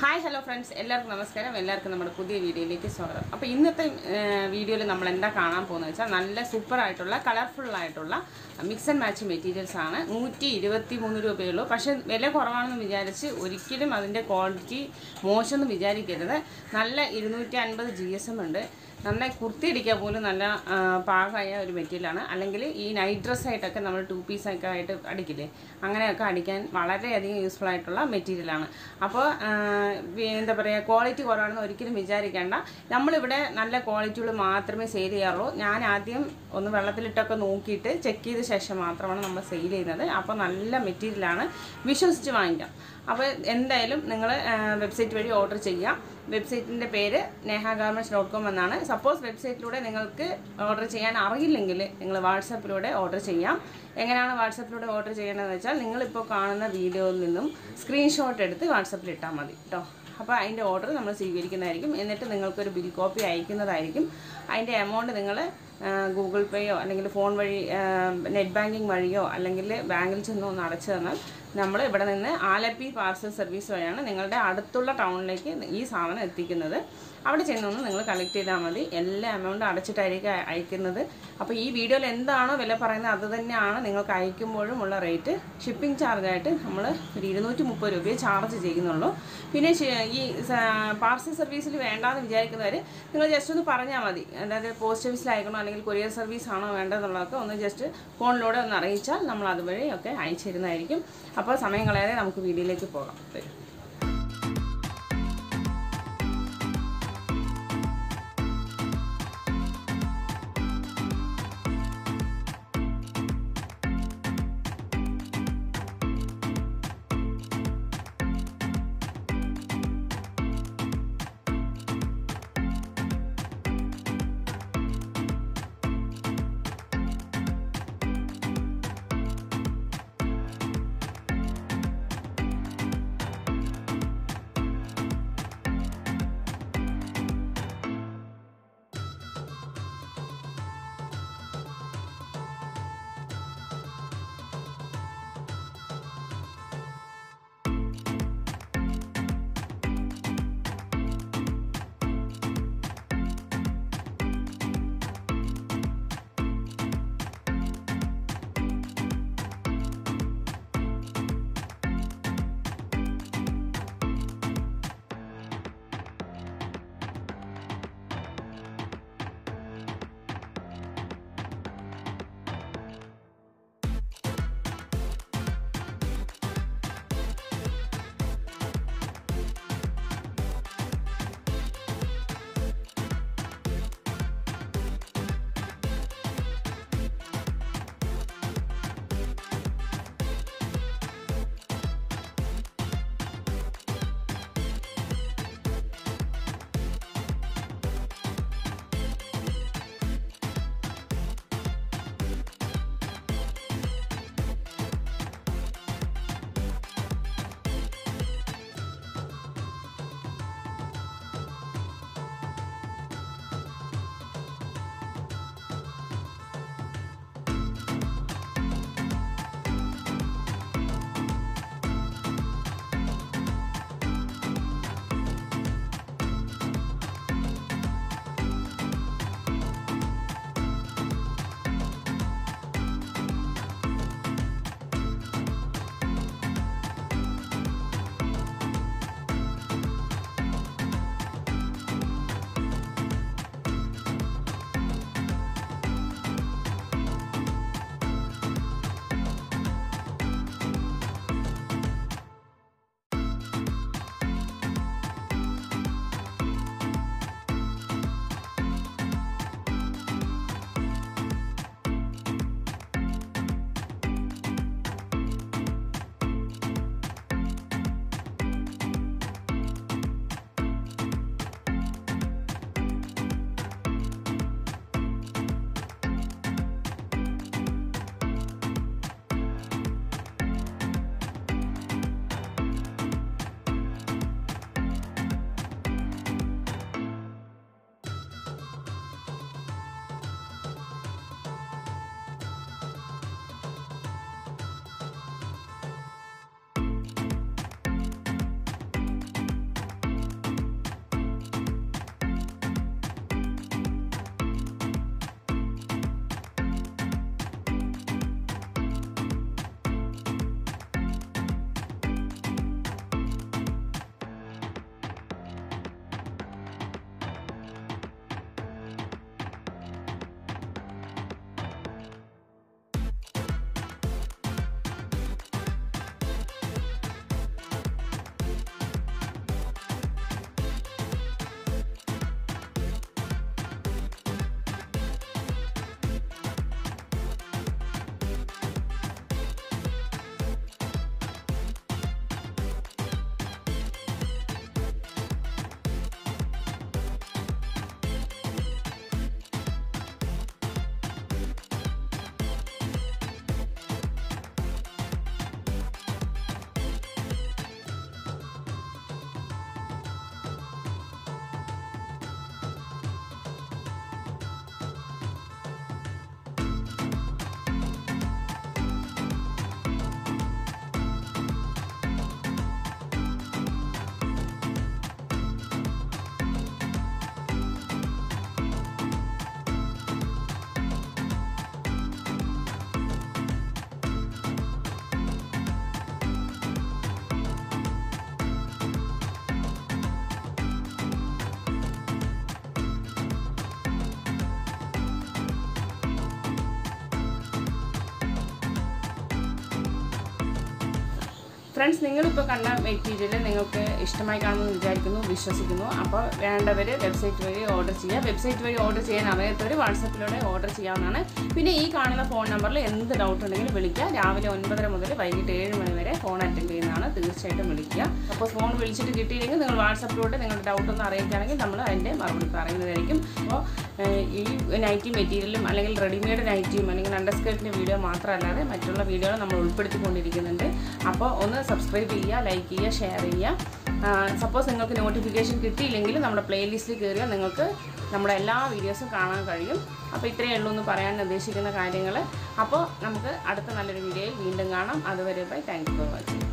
Hi, hello friends. എല്ലാവർക്കും നമസ്കാരം. എല്ലാവർക്കും നമ്മുടെ പുതിയ വീഡിയോയിലേക്ക് സ്വാഗതം. അപ്പോൾ ഇന്നത്തെ വീഡിയോയിൽ നമ്മൾ എന്താ കാണാൻ പോകുന്നത് വെച്ചാൽ നല്ല സൂപ്പർ ആയിട്ടുള്ള കളർഫുൾ ആയിട്ടുള്ള മിക്സ് ആൻഡ് മാച്ച് മെറ്റീരിയൽസ് ആണ്. 123 രൂപയുള്ളൂ. പക്ഷേ വില കുറവാണെന്ന് വിചാരിച്ച് ഒരിക്കലും അതിൻ്റെ ക്വാളിറ്റി മോശമെന്ന് വിചാരിക്കരുത്. നല്ല 250 GSM ഉണ്ട്. നന്നായി കുർത്തിയടിക്കാൻ പോലും നല്ല പാകമായ ഒരു മെറ്റീരിയലാണ്. അല്ലെങ്കിൽ ഈ നൈറ്റ് ഡ്രസ്സായിട്ടൊക്കെ നമ്മൾ 2 പീസൊക്കെ ആയിട്ട് അടിക്കില്ലേ, അങ്ങനെയൊക്കെ അടിക്കാൻ വളരെയധികം യൂസ്ഫുൾ ആയിട്ടുള്ള മെറ്റീരിയലാണ്. അപ്പോൾ എന്താ പറയുക, ക്വാളിറ്റി കുറവാണെന്ന് ഒരിക്കലും വിചാരിക്കേണ്ട. നമ്മളിവിടെ നല്ല ക്വാളിറ്റികൾ മാത്രമേ സെയിൽ ചെയ്യാറുള്ളൂ. ഞാൻ ആദ്യം ഒന്ന് വെള്ളത്തിലിട്ടൊക്കെ നോക്കിയിട്ട് ചെക്ക് ചെയ്ത ശേഷം മാത്രമാണ് നമ്മൾ സെയിൽ ചെയ്യുന്നത്. അപ്പോൾ നല്ല മെറ്റീരിയലാണ്, വിശ്വസിച്ച് വാങ്ങിക്കാം. അപ്പോൾ എന്തായാലും നിങ്ങൾ വെബ്സൈറ്റ് വഴി ഓർഡർ ചെയ്യാം. വെബ്സൈറ്റിൻ്റെ പേര് nehagarments.com എന്നാണ്. സപ്പോസ് വെബ്സൈറ്റിലൂടെ നിങ്ങൾക്ക് ഓർഡർ ചെയ്യാൻ അറിയില്ലെങ്കിൽ നിങ്ങൾ വാട്സാപ്പിലൂടെ ഓർഡർ ചെയ്യാം. എങ്ങനെയാണ് വാട്സാപ്പിലൂടെ ഓർഡർ ചെയ്യേണ്ടതെന്ന് വെച്ചാൽ നിങ്ങളിപ്പോൾ കാണുന്ന വീഡിയോയിൽ നിന്നും സ്ക്രീൻഷോട്ട് എടുത്ത് വാട്സാപ്പിൽ ഇട്ടാൽ മതി കേട്ടോ. അപ്പോൾ അതിൻ്റെ ഓർഡർ നമ്മൾ സ്വീകരിക്കുന്നതായിരിക്കും. എന്നിട്ട് നിങ്ങൾക്കൊരു ബിൽ കോപ്പി അയക്കുന്നതായിരിക്കും. അതിൻ്റെ എമൗണ്ട് നിങ്ങൾ ഗൂഗിൾ പേയോ അല്ലെങ്കിൽ ഫോൺ വഴി നെറ്റ് ബാങ്കിങ് വഴിയോ അല്ലെങ്കിൽ ബാങ്കിൽ ചെന്നോ ഒന്ന് അടച്ചു തന്നാൽ നമ്മൾ ഇവിടെ നിന്ന് ആലപ്പി പാർസൽ സർവീസ് വഴിയാണ് നിങ്ങളുടെ അടുത്തുള്ള ടൗണിലേക്ക് ഈ സാധനം എത്തിക്കുന്നത്. അവിടെ ചെന്നൊന്ന് നിങ്ങൾ കളക്ട് ചെയ്താൽ മതി. എല്ലാ എമൗണ്ടും അടച്ചിട്ടായിരിക്കും അയക്കുന്നത്. അപ്പോൾ ഈ വീഡിയോയിൽ എന്താണോ വില പറയുന്നത് അത് തന്നെയാണ് നിങ്ങൾക്ക് അയക്കുമ്പോഴും ഉള്ള റേറ്റ്. ഷിപ്പിംഗ് ചാർജായിട്ട് നമ്മൾ ഒരു 230 രൂപയെ ചാർജ് ചെയ്യുന്നുള്ളൂ. പിന്നെ ഈ പാർസൽ സർവീസിൽ വേണ്ടാന്ന് വിചാരിക്കുന്നവർ നിങ്ങൾ ജസ്റ്റ് ഒന്ന് പറഞ്ഞാൽ മതി. അതായത് പോസ്റ്റ് ഓഫീസിൽ അയക്കണോ അല്ലെങ്കിൽ കൊറിയർ സർവീസ് ആണോ വേണ്ടതെന്നുള്ളതൊക്കെ ഒന്ന് ജസ്റ്റ് ഫോണിലൂടെ ഒന്ന് അറിയിച്ചാൽ നമ്മൾ അതുവഴി ഒക്കെ അയച്ചു തരുന്നതായിരിക്കും. അപ്പോൾ സമയം കളയാതെ നമുക്ക് വീഡിയോയിലേക്ക് പോകാം. ഫ്രണ്ട്സ്, നിങ്ങളിപ്പോൾ കണ്ട മെറ്റീരിയൽ നിങ്ങൾക്ക് ഇഷ്ടമായി കാണുമെന്ന് വിചാരിക്കുന്നു, വിശ്വസിക്കുന്നു. അപ്പോൾ വേണ്ടവർ വെബ്സൈറ്റ് വഴി ഓർഡർ ചെയ്യുക. വെബ്സൈറ്റ് വഴി ഓർഡർ ചെയ്യാൻ അറിയാത്തവർ വാട്സപ്പിലൂടെ ഓർഡർ ചെയ്യാവുന്നതാണ്. പിന്നെ ഈ കാണുന്ന ഫോൺ നമ്പറിൽ എന്ത് ഡൗട്ട് ഉണ്ടെങ്കിലും വിളിക്കുക. രാവിലെ 9:30 മുതൽ വൈകിട്ട് 7 മണി വരെ ഫോൺ അറ്റൻഡ് ചെയ്യുന്നതാണ്. തീർച്ചയായിട്ടും വിളിക്കുക. അപ്പോൾ ഫോൺ വിളിച്ചിട്ട് കിട്ടിയില്ലെങ്കിൽ നിങ്ങൾ വാട്സപ്പിലൂടെ നിങ്ങളുടെ ഡൗട്ടൊന്ന് അറിയിക്കുകയാണെങ്കിൽ നമ്മൾ അതിൻ്റെ മറുപടി പറയുന്നതായിരിക്കും. അപ്പോൾ ഈ നൈറ്റി മെറ്റീരിയലും അല്ലെങ്കിൽ റെഡിമെയ്ഡ് നൈറ്റിയും അല്ലെങ്കിൽ അണ്ടർസ്കേർട്ടിൻ്റെ വീഡിയോ മാത്രമല്ലാതെ മറ്റുള്ള വീഡിയോകൾ നമ്മൾ ഉൾപ്പെടുത്തിക്കൊണ്ടിരിക്കുന്നുണ്ട്. അപ്പോൾ ഒന്ന് സബ്സ്ക്രൈബ് ചെയ്യുക, ലൈക്ക് ചെയ്യുക, ഷെയർ ചെയ്യുക. സപ്പോസ് നിങ്ങൾക്ക് നോട്ടിഫിക്കേഷൻ കിട്ടിയില്ലെങ്കിൽ നമ്മുടെ പ്ലേലിസ്റ്റിൽ കയറിയാൽ നിങ്ങൾക്ക് നമ്മുടെ എല്ലാ വീഡിയോസും കാണാൻ കഴിയും. അപ്പോൾ ഇത്രയേ ഉള്ളൂ എന്ന് പറയാൻ ഉദ്ദേശിക്കുന്ന കാര്യങ്ങൾ. അപ്പോൾ നമുക്ക് അടുത്ത നല്ലൊരു വീഡിയോയിൽ വീണ്ടും കാണാം. അതുവരെ bye. Thank you for watching.